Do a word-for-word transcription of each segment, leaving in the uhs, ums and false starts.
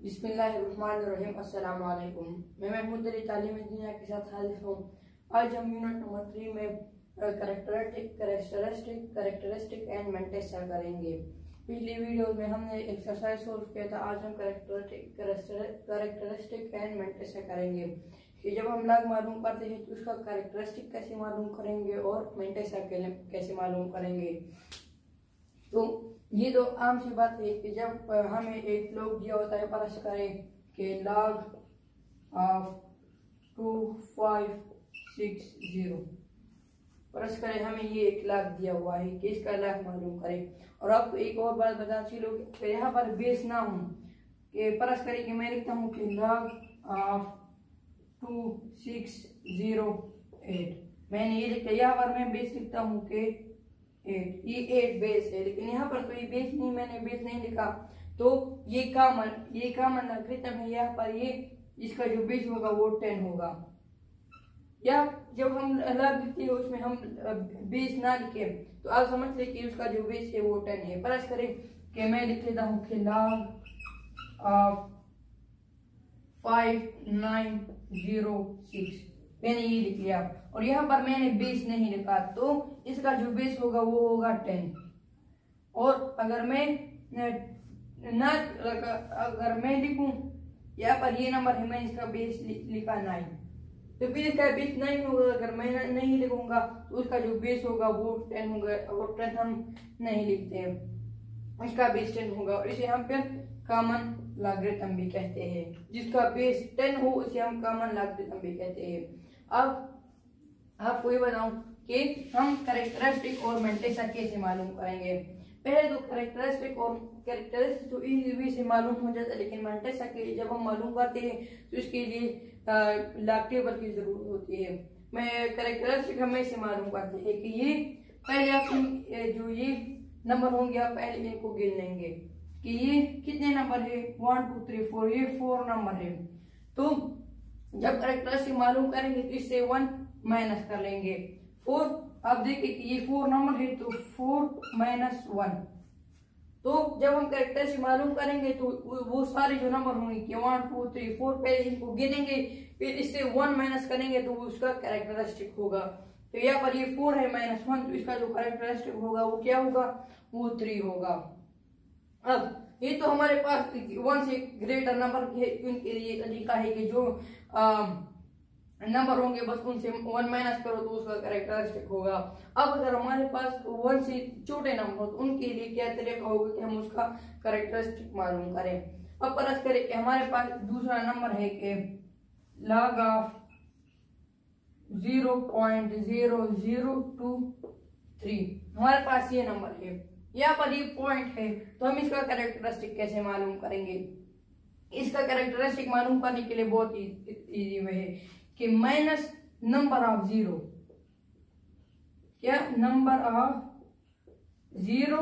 बिस्मिल्लाहिर्रहमानिर्रहीम। अस्सलाम वालेकुम। मैं महमूद अली तालीम दुनिया के साथ हाजिर हूँ। आज हम यूनिट नंबर थ्री में characteristic characteristic characteristic and mantissa करेंगे। पिछली वीडियो में हमने एक्सरसाइज सोल्व किया था। आज हम करेक्टरिस्टिक करेक्टरिस्टिक एंड मेंटेसा करेंगे कि जब हम लग मालूम करते हैं तो उसका करेक्टरिस्टिक कैसे मालूम करेंगे और मेंटेसा कैसे मालूम करेंगे। तो ये तो आम सी बात है कि जब हमें एक लोग दिया होता है परस करें कि log of two five six zero press करें, हमें ये एक लाख दिया हुआ है कि इसका लाख मालूम करें। और आपको एक और बात बता चलो कि यहाँ पर बेस ना हो कि परस करें कि मैं लिखता हूँ कि log of two six zero eight, मैंने ये लिखा। यहाँ पर मैं बेस लिखता हूँ कि एट, ये एट बेस है, लेकिन यहाँ पर तो ये बेस नहीं, मैंने बेस नहीं लिखा। तो ये कॉमन ये कॉमन लॉगरिथम है। यहाँ पर ये इसका जो बेस होगा वो टेन होगा। या जब हम लॉग लिखते हैं उसमें हम बेस ना लिखे तो आप समझ ले कि उसका जो बेस है वो टेन है। परस करें कि मैं लिख लेता हूँ कि log of five nine zero six, मैंने ये लिख लिया। और यहाँ पर मैंने बेस नहीं लिखा तो इसका जो बेस होगा वो होगा टेन। और अगर मैं ना अगर मैं लिखूं यहाँ पर ये नंबर है, मैंने इसका बेस लिखा नाइन, तो फिर इसका बेस नाइन होगा। अगर मैं नहीं लिखूंगा तो उसका जो बेस होगा वो टेन होगा, और टेन हम नहीं लिखते हैं, इसका बेस टेन होगा। और इसे हम फिर कॉमन लॉगरिथम भी कहते हैं। जिसका बेस टेन हो उसे हम कॉमन लॉगरिथम भी कहते हैं। अब आपको ये बताऊं कि हम करेक्टरिस्टिक और मेंटेसा कैसे मालूम करेंगे। पहले तो करेक्टरिस्टिक और कैरेक्टरिस्टिक तो इजीली से मालूम हो जाता है, लेकिन मेंटेसा के जब हम मालूम करते हैं तो इसके लिए लॉग टेबल की जरूरत होती है। मैं करेक्टरिस्टिक हमें से मालूम करते हैं कि ये पहले आप जो ये नंबर होंगे आप पहले इनको गिन लेंगे कि ये कितने नंबर है, वन टू थ्री फोर, ये फोर नंबर है। तो जब करेक्टरिस्टिक मालूम करेंगे तो इससे वन माइनस कर लेंगे। फोर, आप देखिए कि ये फोर नंबर है तो फोर माइनस वन। तो जब हम करेक्टरिस्टिक मालूम करेंगे तो वो सारे जो नंबर होंगे कि वन टू थ्री फोर, पहले इनको गिनेंगे फिर इससे वन माइनस करेंगे तो वो उसका करेक्टरिस्टिक होगा। तो यहाँ पर ये फोर है माइनस वन, तो इसका जो करेक्टरिस्टिक होगा वो क्या होगा, वो थ्री होगा। अब ये तो हमारे पास वन से ग्रेटर नंबर उनके लिए लिखा है कि जो नंबर होंगे बस उनसे वन माइनस करो तो उसका करेक्टरिस्टिक होगा। अब अगर हमारे पास वन से छोटे नंबर हो तो उनके लिए क्या तरीका होगा कि हम उसका करेक्टरिस्टिक मालूम करें। अब परस करें कि हमारे पास दूसरा नंबर है कि log of zero point zero zero two three, हमारे पास ये नंबर है, यहाँ पर ये पॉइंट है। तो हम इसका करेक्टरिस्टिक कैसे मालूम करेंगे। इसका करेक्टरिस्टिक मालूम करने के लिए बहुत इजी वे है कि माइनस नंबर ऑफ जीरो, क्या number of zero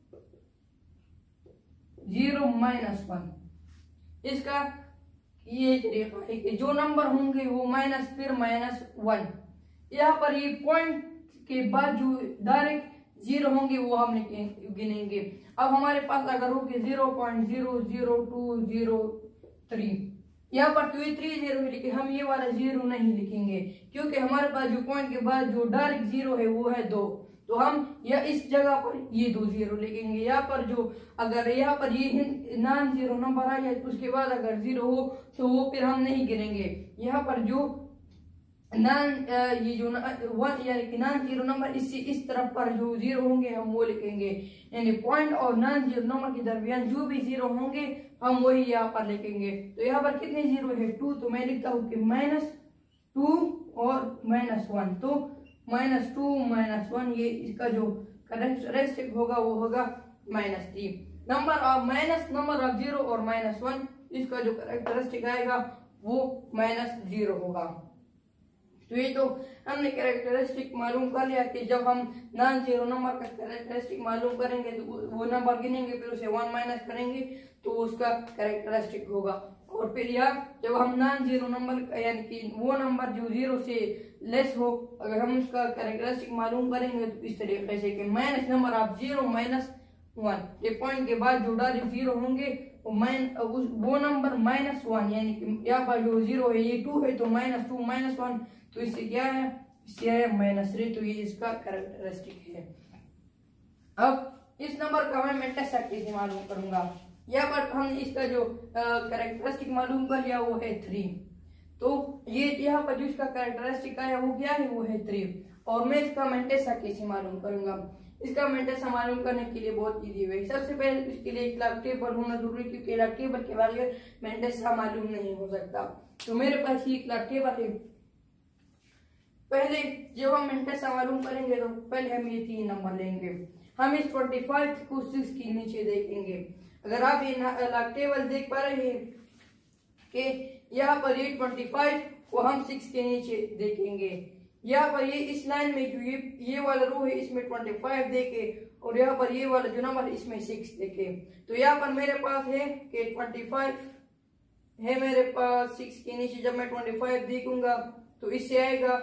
zero minus one, इसका ये तरीका है कि जो नंबर होंगे वो माइनस फिर माइनस वन। यहाँ पर ये पॉइंट के बाद जो डायरेक्ट जीरो होंगे वो हम गिनेंगे। अब हमारे पास अगर होगी zero point zero zero two zero three, यहाँ पर तो ये थ्री जीरो है, लेकिन हम ये वाला जीरो नहीं लिखेंगे क्योंकि हमारे पास जो पॉइंट के बाद जो डायरेक्ट जीरो है वो है दो। तो हम या इस जगह पर ये दो जीरो लिखेंगे। यहाँ पर जो अगर यहाँ पर ये नॉन जीरो नंबर आ जाए तो उसके बाद अगर जीरो हो तो वो फिर हम नहीं गिनेंगे। यहाँ पर जो नॉन ये जो वन यानी कि नॉन जीरो नंबर इससे इस तरफ पर जो जीरो होंगे हम वो लिखेंगे। यानी पॉइंट और नॉन जीरो नंबर के दरमियान जो भी जीरो होंगे हम वही यहाँ पर लिखेंगे। तो यहाँ पर कितने जीरो है, टू, तो मैं लिखता हूँ कि माइनस टू और माइनस वन। तो माइनस टू माइनस वन, ये इसका जो करेक्टरिस्टिक होगा वो होगा minus three. Number of minus number of zero और माइनस वन, इसका जो करेक्टरिस्टिक आएगा वो माइनस जीरो होगा। तो ये तो हमने कैरेक्टरिस्टिक मालूम कर लिया कि जब हम नॉन जीरो नंबर का कैरेक्टरिस्टिक मालूम करेंगे तो वो नंबर गिनेंगे फिर उसे वन माइनस करेंगे तो उसका कैरेक्टरिस्टिक होगा। और फिर या जब हम नॉन जीरो नंबर यानी कि वो नंबर जो जीरो से लेस हो अगर हम उसका कैरेक्टरिस्टिक मालूम करेंगे तो इस तरीके से कि minus number of zero minus one. ये पॉइंट के बाद जो डायरेक्ट जीरो होंगे वो माइन वो नंबर माइनस वन, यानी कि यहाँ पर जो जीरो है ये टू है तो माइनस टू माइनस वन, तो इससे क्या है, इससे है माइनस थ्री, तो ये इसका कैरेक्टरिस्टिक है। अब इस नंबर का मैं टेस्ट से मालूम करूंगा। यहाँ पर हम इसका जो कैरेक्टरिस्टिक मालूम कर लिया वो है थ्री, तो ये यहाँ पर जो इसका कैरेक्टरिस्टिक है वो क्या है, वो है थ्री। और मैं इसका मेंटेसा कैसे मालूम करूंगा। इसका मेंटेसा मालूम करने के लिए बहुत इजी है। सबसे पहले इसके लिए एक लाख टेबल होना जरूरी, क्योंकि लाख टेबल के बगैर मेंटेसा मालूम नहीं हो सकता। तो मेरे पास ये एक लाख टेबल है। पहले जब हम मेंटेसा मालूम करेंगे तो पहले हम ये तीन नंबर लेंगे। हम इस पच्चीस को सिक्स के नीचे देखेंगे। अगर आप ये लाख टेबल देख पा रहे हैं कि यहाँ पर ये पच्चीस को हम सिक्स के नीचे देखेंगे। यहाँ पर ये इस लाइन में जो ये ये वाला रो है इसमें पच्चीस देखे, और यहाँ पर ये वाला जो नंबर इसमें सिक्स देखे। तो यहाँ पर मेरे पास है कि पच्चीस है मेरे पास सिक्स के नीचे। जब मैं पच्चीस देखूंगा तो इससे आएगा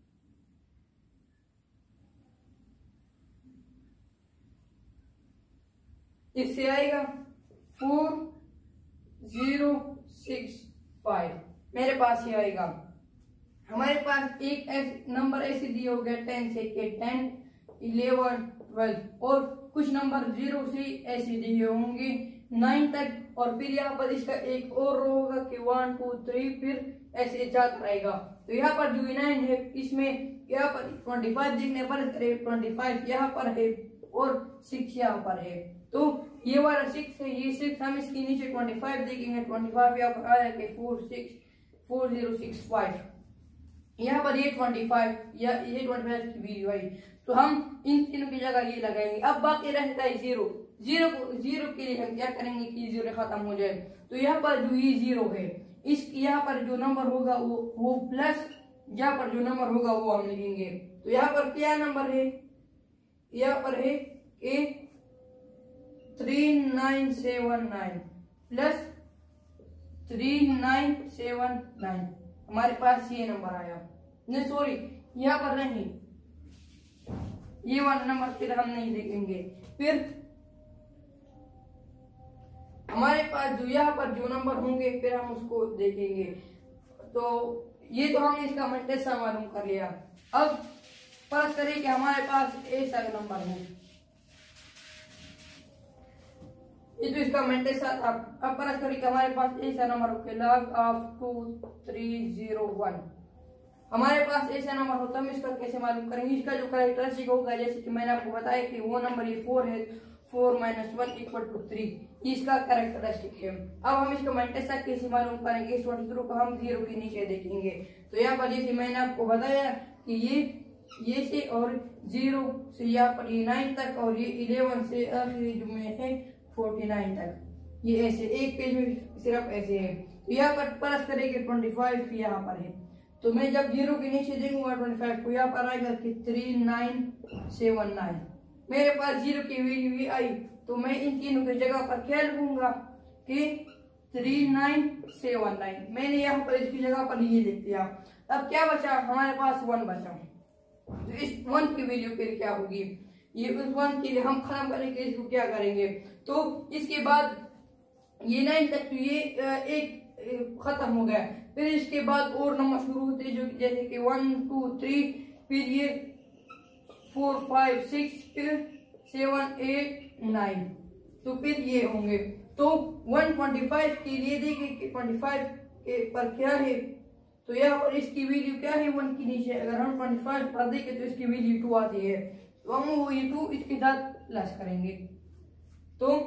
इससे आएगा फोर जीरो सिक्स फाइव, मेरे पास ये आएगा। हमारे पास एक ऐसे नंबर ऐसे दिए हो गया टेन से के टेन इलेवन ट्वेल्व, और कुछ नंबर जीरो से ऐसे दिए होंगे नाइन तक, और फिर यहाँ पर इसका एक और रो होगा कि वन टू थ्री, फिर ऐसे जाता रहेगा। तो यहाँ पर जो नाइन है इसमें यहाँ पर ट्वेंटी फाइव देखने पर ट्वेंटी फाइव यहाँ पर है और सिक्स यहाँ पर है। तो ये वाला सिक्स है, ये सिक्स, हम इसके नीचे ट्वेंटी फाइव देखेंगे। ट्वेंटी फाइव यहाँ पर आया कि four six four zero six five, यहाँ पर ये पच्चीस या ये पच्चीस की वैल्यू आई, तो हम इन तीनों की जगह ये लगाएंगे। अब बाकी रहता है जीरो। जीरो को जीरो के लिए हम क्या करेंगे कि जीरो खत्म हो जाए। तो यहाँ पर जो ये जीरो है इस यहाँ पर जो नंबर होगा वो वो प्लस यहाँ पर जो नंबर होगा वो हम लिखेंगे। तो यहाँ पर क्या नंबर है, यहाँ पर है ए three nine seven nine plus three nine seven nine, हमारे पास ये नंबर आया। नहीं सॉरी, यहाँ पर नहीं, ये वाला नंबर फिर हम नहीं देखेंगे। फिर हमारे पास जो यहाँ पर जो नंबर होंगे फिर हम उसको देखेंगे। तो ये तो हमने इसका मेंटेसा मालूम कर लिया। अब फर्ज करें कि हमारे पास ऐसा नंबर है, ये तो इसका मेंटेसा था। अब फर्ज करें कि हमारे पास ऐसा नंबर हो के log of two three zero one, हमारे पास ऐसा नंबर होता है। हम इसका कैसे मालूम करेंगे। इसका जो कैरेक्टरिस्टिक होगा, जैसे कि मैंने आपको बताया कि वो नंबर ये फोर है, four minus one equal to three, इसका कैरेक्टरिस्टिक है। अब हम इसका मेंटेसा कैसे मालूम करेंगे, इस ट्वेंटी थ्री को हम जीरो के नीचे देखेंगे। तो यहाँ पर जैसे मैंने आपको बताया कि ये ये से और जीरो से यहाँ पर ये नाइन तक, और ये इलेवन से आखिरी जो में है फोर्टी नाइन तक, ये ऐसे एक पेज में सिर्फ ऐसे है। तो यहाँ पर प्लस करेंगे ट्वेंटी फाइव यहाँ पर है, तो मैं जब जीरो के नीचे देखूंगा ट्वेंटी फाइव को, यहाँ पर आएगा कि थ्री नाइन सेवन नाइन, मेरे पास जीरो की वैल्यू भी आई। तो मैं इन तीनों की जगह पर क्या लिखूंगा कि थ्री नाइन सेवन नाइन, मैंने यहाँ पर इसकी जगह पर ये लिख दिया। अब क्या बचा, हमारे पास वन बचा। तो इस वन की वैल्यू फिर क्या होगी, ये उस वन के लिए हम खत्म करेंगे, इसको क्या करेंगे। तो इसके बाद ये नाइन तक तो ये एक खत्म हो गया। फिर इसके बाद और नंबर शुरू होते जो जैसे कि वन टू थ्री, फिर ये फोर फाइव सिक्स, फिर सेवन एट नाइन, तो फिर ये होंगे। तो वन ट्वेंटी फाइव के लिए देखें कि ट्वेंटी फाइव के पर क्या है, तो यहाँ पर इसकी वैल्यू क्या है वन के नीचे। अगर हम ट्वेंटी फाइव पर देखें तो इसकी वैल्यू टू आती है, तो हम वो ये टू इसके साथ प्लस करेंगे। तो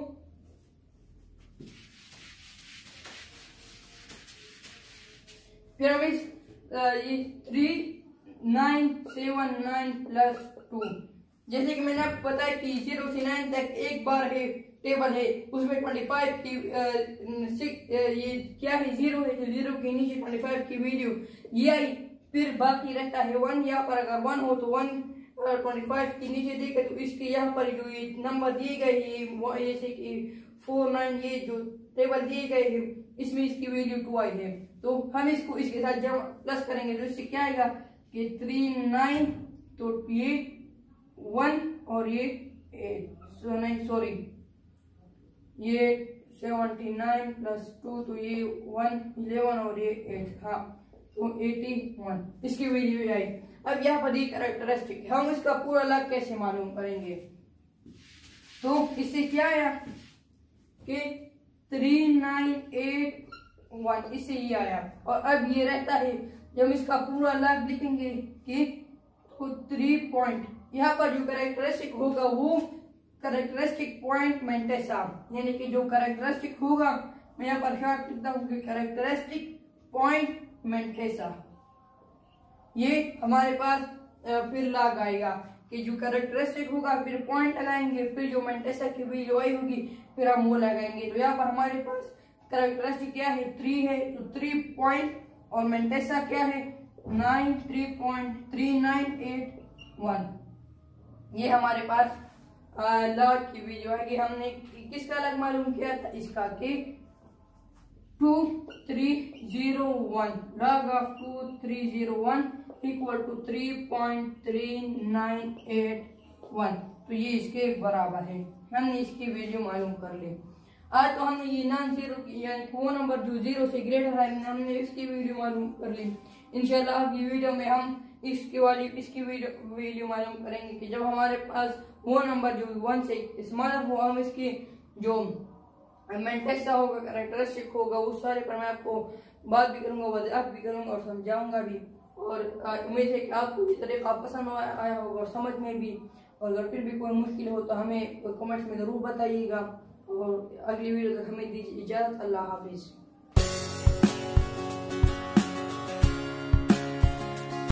फिर हम इस ये three nine seven nine plus two, जैसे कि मैंने आपको बताया कि जीरो से नाइन तक एक बार है टेबल है, उसमें ट्वेंटी फाइव की आ, सिक्स ये क्या है जीरो है, तो जीरो के नीचे ट्वेंटी फाइव की वैल्यू ये आई। फिर बाकी रहता है वन, यहाँ पर अगर वन हो तो वन ट्वेंटी फाइव के नीचे देखे तो इसके यहाँ पर जो ये नंबर दिए गए ये जैसे कि फोर नाइन ये जो टेबल दिए गए हैं इसमें इसकी वैल्यू टू आई है। तो हम इसको इसके साथ जब प्लस करेंगे तो इससे क्या आएगा कि थ्री नाइन, तो ये वन और ये एट, सो नहीं सॉरी ये सेवेंटी नाइन प्लस टू तो ये वन इलेवन और ये एट, हाँ तो एटी वन इसकी वैल्यू आई। अब यहाँ पर ये कैरेक्टरिस्टिक हम इसका पूरा लाभ कैसे मालूम करेंगे, तो इससे क्या आया कि थ्री नाइन एट वन, इससे ये आया। और अब ये रहता है जब इसका पूरा लाभ लिखेंगे कि तो थ्री पॉइंट, यहाँ पर जो कैरेक्टरिस्टिक होगा वो कैरेक्टरिस्टिक पॉइंट मेंटेसा, यानी कि जो कैरेक्टरिस्टिक होगा मैं यहाँ पर शॉर्ट लिखता हूँ कि कैरेक्टरिस्टिक पॉइंट मेंटेसा। ये हमारे पास फिर लाग आएगा कि जो कैरेक्टरिस्टिक होगा फिर पॉइंट लगाएंगे, फिर जो मेंटेसा की वैल्यू आई होगी फिर हम वो लगाएंगे। तो यहाँ पर हमारे पास कैरेक्टरिस्टिक क्या है, थ्री है, तो थ्री पॉइंट और मेंटेसा क्या है, nine, three point three nine eight one. ये हमारे पास लॉग की वैल्यू है कि हमने किसका अलग मालूम किया था, इसका कि two three zero one, log of two three zero one equal to three point three nine eight one, तो ये इसके बराबर है। हमने इसकी वैल्यू मालूम कर ली। आज तो हमने ये नॉन जीरो की यानी वो नंबर जो जीरो से ग्रेटर है हमने इसकी वैल्यू मालूम कर ली। इंशाल्लाह की वीडियो में हम इसकी वाली इसकी वैल्यू मालूम करेंगे कि जब हमारे पास वो नंबर जो वन से स्मॉलर हो हम इसकी जो मेंटेसा होगा कैरेक्टरिस्टिक होगा उस सारे पर मैं आपको बात भी करूंगा, वजाहत भी करूंगा और समझाऊंगा भी। और उम्मीद है कि आपको ये तरीका पसंद आया होगा और समझ में भी। और अगर फिर भी कोई मुश्किल हो तो हमें कमेंट्स में ज़रूर बताइएगा। और अगली वीडियो तक हमें दीजिए इजाज़त। अल्लाह हाफिज़।